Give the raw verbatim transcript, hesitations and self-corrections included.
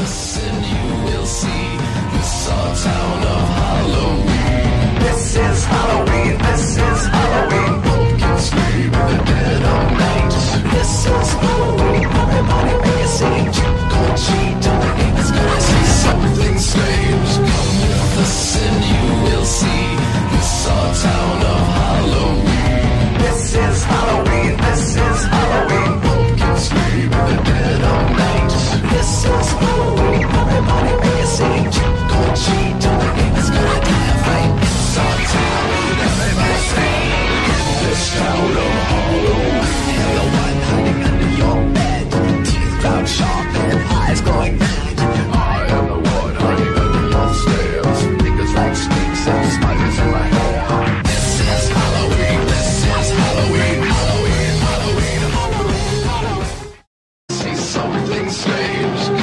listen, you will see. This our town of Halloween. This is Halloween, this is Halloween. Pumpkins scream in the dead of night. This is Halloween, everybody make a scene. Trick or treat, and the neighbors gonna see something strange. Come with us and you will see. This our town of Halloween. This is Halloween, this is Halloween. Pumpkins scream in the dead of night. This is Halloween, everybody make a scene. Trick or treat, and the neighbors gonna die right. It's our town, everybody sing. This town of Halloween. Hello, one hiding under your bed. Teeth ground sharp and eyes glowing red. I am the one hiding under your stairs. Fingers like snakes and spiders in my hair. This is Halloween, this is Halloween. Halloween, Halloween, Halloween, Halloween. See something strange.